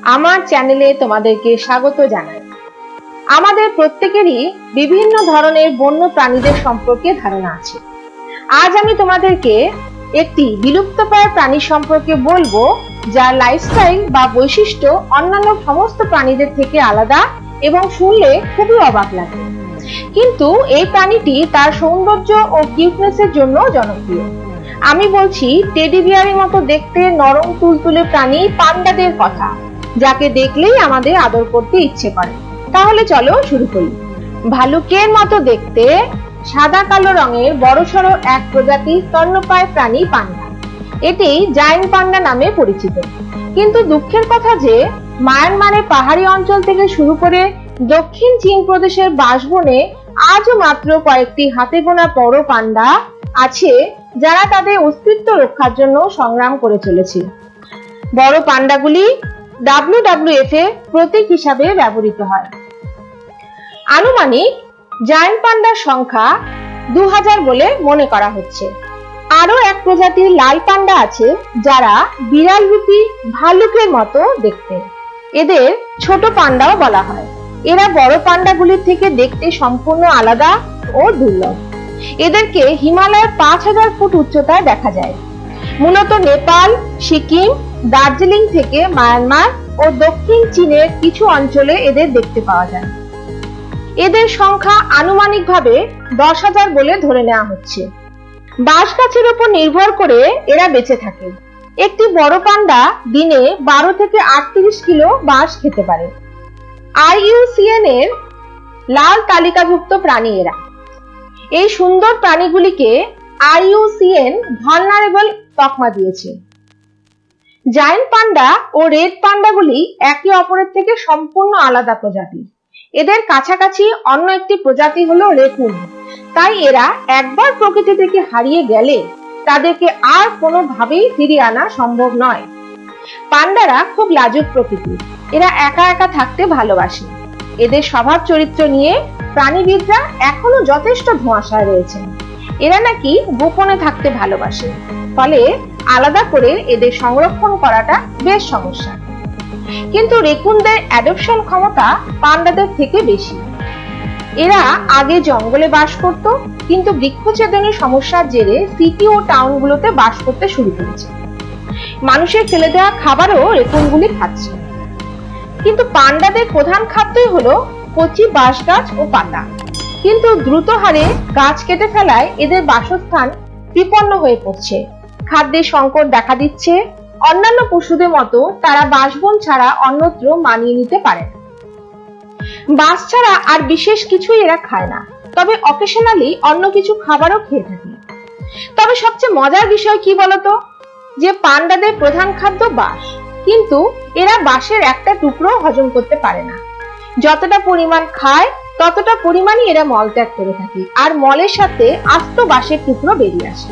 আমার চ্যানেলে তোমাদেরকে স্বাগত জানাই। আমাদের প্রত্যেকেরই বিভিন্ন ধরনের বন্য প্রাণীদের সম্পর্কে ধারণা আছে। আজ আমি তোমাদেরকে একটি বিলুপ্তপ্রায় প্রাণী সম্পর্কে বলবো, যার লাইফস্টাইল বা বৈশিষ্ট্য অন্যান্য সমস্ত প্রাণীদের থেকে আলাদা এবং শুনলে খুবই অবাক লাগে। কিন্তু এই প্রাণীটি তার সৌন্দর্য ও কিউটনেসের জন্য জনপ্রিয়। আমি বলছি টেডি বিয়ারের মতো দেখতে নরম তুলতুলে প্রাণী পান্ডাদের কথা, যাকে দেখলেই আমাদের আদর করতে ইচ্ছে করে। তাহলে চলো শুরু করি। ভালুকের মতো দেখতে সাদা কালো রঙের বড়সড় এক প্রজাতির স্তন্যপায়ী প্রাণী পান্ডা। এটি জায়ান্ট পান্ডা নামে পরিচিত। কিন্তু দুঃখের কথা যে মায়ানমারের পাহাড়ি অঞ্চল থেকে শুরু করে দক্ষিণ চীন প্রদেশের বাসবনে আজও মাত্র কয়েকটি হাতে গোনা বড় পান্ডা আছে, যারা তাদের অস্তিত্ব রক্ষার জন্য সংগ্রাম করে চলেছে। বড় পান্ডাগুলি WWF এর প্রতীক হিসাবে ব্যবহৃত হয়। আনুমানিক জায়ান্ট পান্ডার সংখ্যা 2000 বলে মনে করা হচ্ছে। আরো এক প্রজাতির লাল পান্ডা আছে, যারা বিড়াল রূপী ভালুকের মতো দেখতে। এদের ছোট পান্ডাও বলা হয়। এরা বড় পান্ডাগুলির থেকে দেখতে সম্পূর্ণ আলাদা ও দুর্লভ। এদেরকে হিমালয়ের 5000 ফুট উচ্চতায় দেখা যায়। মূলত নেপাল, সিকিম, দার্জিলিং থেকে মায়ানমার ও দক্ষিণ চীনের কিছু অঞ্চলে এদের দেখতে পাওয়া যায়। এদের সংখ্যা আনুমানিকভাবে 10,000 বলে ধরে নেওয়া হচ্ছে। বাঁশ গাছের উপর নির্ভর করে এরা বেঁচে থাকে। একটি বড় পান্ডা দিনে 12 থেকে 38 কিলো বাঁশ খেতে পারে। IUCN এর লাল তালিকাভুক্ত প্রাণী এরা। এই সুন্দর প্রাণীগুলিকে IUCN ভালনারেবল তকমা দিয়েছে। জায়ান্ট পান্ডা ও রেড পান্ডাগুলি একে অপরের থেকে সম্পূর্ণ আলাদা প্রজাতির। এদের কাছাকাছি অন্য একটি প্রজাতি হলো রেকুন। তাই এরা একবার প্রকৃতি থেকে হারিয়ে গেলে তাদেরকে আর কোনোভাবেই ফিরিয়ে আনা সম্ভব নয়। পান্ডারা খুব লাজুক প্রকৃতির। এরা একা একা থাকতে ভালোবাসে। এদের স্বভাব চরিত্র নিয়ে প্রাণীবিদরা এখনো যথেষ্ট ধোঁয়াশায় রয়েছেন। এরা নাকি গোপনে থাকতে ভালোবাসে, ফলে আলাদা করে এদের সংরক্ষণ করাটা বেশ সমস্যা। কিন্তু রেকুনদের অ্যাডপশন ক্ষমতা পান্ডাদের থেকে বেশি। এরা আগে জঙ্গলে বাস করত, কিন্তু বৃক্ষছেদনের সমস্যার জেরে সিটি ও টাউনগুলোতে বাস করতে শুরু করেছে। মানুষের ফেলে দেওয়া খাবারও রেকুনগুলি খাচ্ছে। কিন্তু পান্ডাদের প্রধান খাদ্যই হলো কচি বাঁশ গাছ ও পাতা। কিন্তু দ্রুত হারে গাছ কেটে ফেলায় এদের বাসস্থান বিপন্ন হয়ে পড়ছে। খাদ্যের সংকট দেখা দিচ্ছে। অন্যান্য পশুদের মতো তারা বাসবন ছাড়া অন্যত্র মানিয়ে নিতে পারে না। বাঁশ ছাড়া আর বিশেষ কিছুই এরা খায় না, তবে অকেশনালি অন্য কিছু খাবারও খেয়ে থাকে। তবে সবচেয়ে মজার বিষয় কি বলতো, যে পান্ডাদের প্রধান খাদ্য বাঁশ, কিন্তু এরা বাঁশের একটা টুকরো হজম করতে পারে না। যতটা পরিমাণ খায় ততটা পরিমাণই এরা মলত্যাগ করে থাকে, আর মলের সাথে আস্ত বাঁশের টুকরো বেরিয়ে আসে।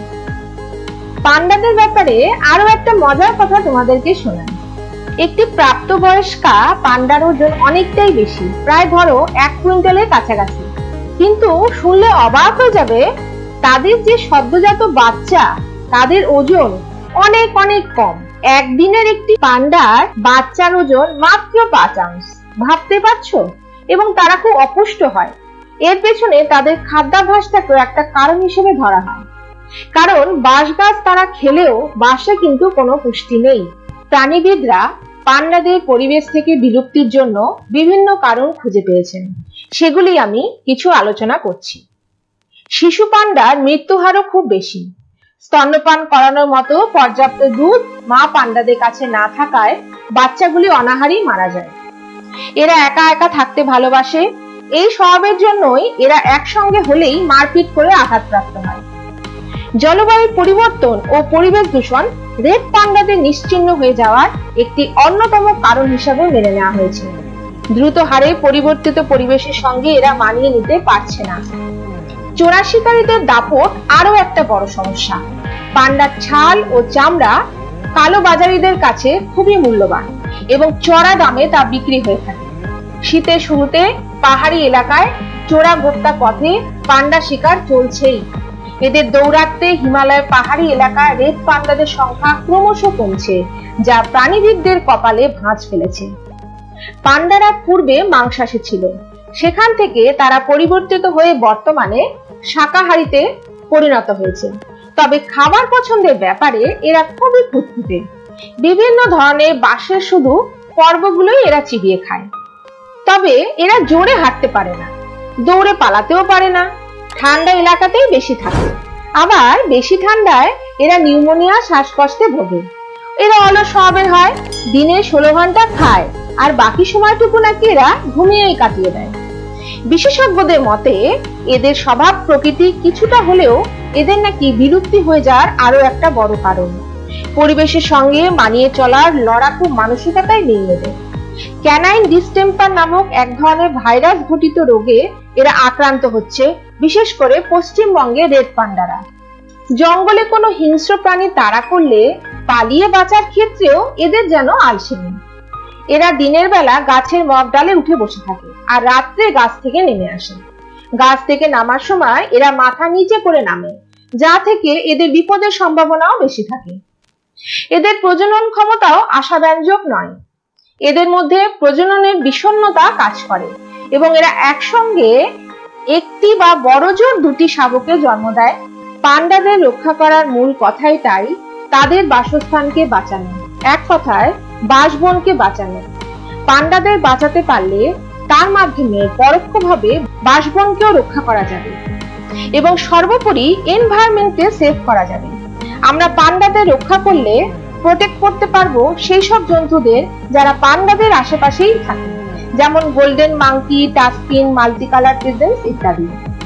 পান্ডাদের ব্যাপারে আরো একটা মজার কথা তোমাদেরকে শোনাই। একটি প্রাপ্তবয়স্কা পান্ডার ওজন অনেকটাই বেশি, প্রায় ধরো 1 কুইন্টালের কাছাকাছি। কিন্তু শুনলে অবাক হয়ে যাবে, তাদের যে সদ্যজাত বাচ্চা, তাদের ওজন অনেক অনেক কম। একদিনের একটি পান্ডার বাচ্চার ওজন মাত্র 5 আউন্স। ভাবতে পারছো? এবং তারা খুব অপুষ্ট হয়। এর পেছনে তাদের খাদ্যাভ্যাসটাকে একটা কারণ হিসেবে ধরা হয়। কারণ বাঁশ গাছ তারা খেলেও বাঁশে কিন্তু কোনো পুষ্টি নেই। প্রাণীবিদরা পান্ডাদের পরিবেশ থেকে বিলুপ্তির জন্য বিভিন্ন কারণ খুঁজে পেয়েছেন। সেগুলি আমি কিছু আলোচনা করছি। শিশু পান্ডার মৃত্যু হারও খুব বেশি। স্তন্যপান করানোর মতো পর্যাপ্ত দুধ মা পান্ডাদের কাছে না থাকায় বাচ্চাগুলি অনাহারেই মারা যায়। এরা একা একা থাকতে ভালোবাসে। এই স্বভাবের জন্যই এরা একসঙ্গে হলেই মারপিট করে আঘাতপ্রাপ্ত হয়। জলবায়ুর পরিবর্তন ও পরিবেশ দূষণ রেড পান্ডাদের নিশ্চিহ্ন হয়ে যাওয়ার একটি অন্যতম কারণ হিসাবে মেনে নেওয়া হয়েছে। দ্রুত হারে পরিবর্তিত পরিবেশের সঙ্গে এরা মানিয়ে নিতে পারছে না। চোরা শিকারীদের দাপট আরো একটা বড় সমস্যা। পান্ডার ছাল ও চামড়া কালো বাজারিদের কাছে খুবই মূল্যবান এবং চড়া দামে তা বিক্রি হয়ে থাকে। শীতের শুরুতে পাহাড়ি এলাকায় চোরা ভোক্তা পথে পান্ডা শিকার চলছেই। এদের দৌরাত্মে হিমালয়ের পাহাড়ি এলাকায় রেড পান্ডাদের সংখ্যা ক্রমশ কমছে, যা প্রাণীবিদদের কপালে ভাঁজ ফেলেছে। পান্ডারা পূর্বে মাংসাশী ছিল, সেখান থেকে তারা পরিবর্তিত হয়ে বর্তমানে শাকাহারীতে পরিণত হয়েছে। তবে খাবার পছন্দের ব্যাপারে এরা খুবই খুঁতখুঁতে। বিভিন্ন ধরনের বাঁশের শুধু পর্বগুলোই এরা চিবিয়ে খায়। তবে এরা জোরে হাঁটতে পারে না, দৌড়ে পালাতেও পারে না, ঠান্ডা এলাকাতেই বেশি থাকে। আবার বেশি ঠান্ডায় এরা নিউমোনিয়া, শ্বাসকষ্টে ভোগে। এরা অলস স্বভাবের হয়, দিনে 16 ঘন্টা খায় আর বাকি সময়টুকু নাকি এরা ঘুমিয়েই কাটিয়ে দেয়। বিশেষজ্ঞদের মতে এদের স্বভাব প্রকৃতি কিছুটা হলেও এদের নাকি বিলুপ্তি হয়ে যাওয়ার আরো একটা বড় কারণ। পরিবেশের সঙ্গে মানিয়ে চলার লড়াকু মানসিকতাই নেই এদের। ক্যানাইন ডিসটেম্পার নামক এক ধরনের ভাইরাস ঘটিত রোগে এরা আক্রান্ত হচ্ছে, বিশেষ করে পশ্চিমবঙ্গে রেড পান্ডারা। জঙ্গলে কোনো হিংস্র প্রাণী তাড়া করলে পালিয়ে বাঁচার ক্ষেত্রেও এদের যেন আলসেমি। এরা দিনের বেলা গাছের মগডালে উঠে বসে থাকে আর রাত্রে গাছ থেকে নেমে আসে। গাছ থেকে নামার সময় এরা মাথা নিচে করে নামে, যা থেকে এদের বিপদের সম্ভাবনাও বেশি থাকে। এদের প্রজনন ক্ষমতাও আশাব্যঞ্জক নয়। এদের মধ্যে প্রজননের বিষণ্ণতা কাজ করে এবং এরা একসঙ্গে একটি বা বড়জোর দুটি শাবকে জন্ম দেয়। পান্ডাদের রক্ষা করার মূল কথাই তাই, তাদের বাসস্থানকে বাঁচানো, এক কথায় বাসবনকে বাঁচানো। পান্ডাদের বাঁচাতে পারলে তার মাধ্যমে পরোক্ষভাবে বাসবনকেও রক্ষা করা যাবে এবং সর্বোপরি এনভায়রনমেন্টকে সেভ করা যাবে। আমরা পান্ডাদের রক্ষা করলে প্রোটেক্ট করতে পারবো সেই সব জন্তুদের যারা পান্ডাদের আশেপাশেই থাকে, যেমন golden monkey, takin, multicolour pigeons ইত্যাদি।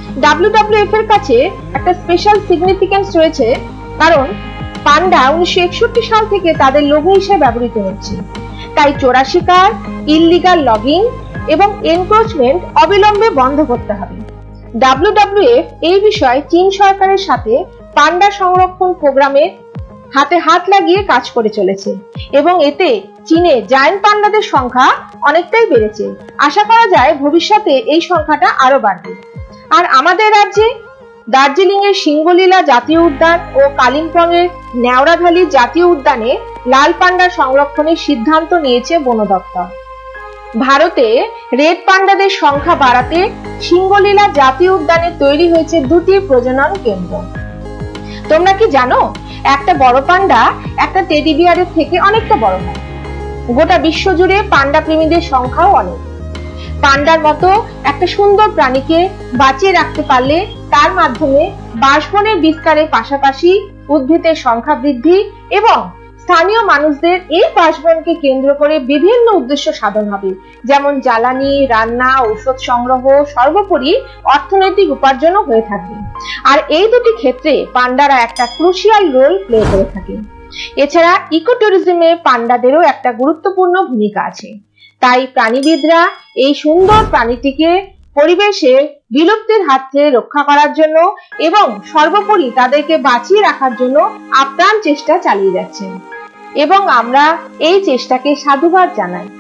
WWF এর কাছে একটা স্পেশাল সিগনিফিকেন্স রয়েছে, কারণ পান্ডা 1961 সাল থেকে তাদের লোগো হিসেবে ব্যবহৃত হচ্ছে। তাই চোরা শিকার, ইললিগাল লগিং এবং এনক্রোচমেন্ট অবিলম্বে বন্ধ করতে হবে। WWF এই বিষয়ে চীন সরকারের সাথে পান্ডা সংরক্ষণ প্রোগ্রামে হাতে হাত লাগিয়ে কাজ করে চলেছে এবং এতে চীনে জায়ান্ট পান্ডাদের সংখ্যা অনেকটাই বেড়েছে। আশা করা যায় ভবিষ্যতে এই সংখ্যাটা আরো বাড়বে। আর আমাদের রাজ্যে দার্জিলিং এর সিংহলীলা জাতীয় উদ্যান ও কালিম্পং এর নেওড়াভ্যালি জাতীয় উদ্যানে লাল পান্ডা সংরক্ষণের সিদ্ধান্ত নিয়েছে বন দপ্তর। ভারতে রেড পান্ডাদের সংখ্যা বাড়াতে সিংহলীলা জাতীয় উদ্যানে তৈরি হয়েছে 2টি প্রজনন কেন্দ্র। তোমরা কি জানো, একটা বড় পান্ডা একটা টেডি বিয়ারের থেকে অনেকটা বড় হয়। গোটা বিশ্ব জুড়ে পান্ডা প্রেমীদের সংখ্যাও অনেক। পান্ডার মতো একটা সুন্দর প্রাণীকে বাঁচিয়ে রাখতে পারলে তার মাধ্যমে বাসবনের বিস্তারের পাশাপাশি উদ্ভিদের সংখ্যা বৃদ্ধি এবং স্থানীয় মানুষদের এই বাসবনকে কেন্দ্র করে বিভিন্ন উদ্দেশ্য সাধন হবে, যেমন জ্বালানি, রান্না, ঔষধ সংগ্রহ, সর্বোপরি অর্থনৈতিক উপার্জনও হয়ে থাকবে। আর এই দুটি ক্ষেত্রে পান্ডারা একটা ক্রুশিয়াল রোল প্লে করে থাকে। এছাড়া ইকো ট্যুরিজমে পান্ডাদেরও একটা গুরুত্বপূর্ণ ভূমিকা আছে। তাই প্রাণীবিদরা এই সুন্দর প্রাণীটিকে পরিবেশের বিলুপ্তির হাত থেকে রক্ষা করার জন্য এবং সর্বোপরি তাদেরকে বাঁচিয়ে রাখার জন্য আপ্রাণ চেষ্টা চালিয়ে যাচ্ছেন এবং আমরা এই চেষ্টাকে সাধুবাদ জানাই।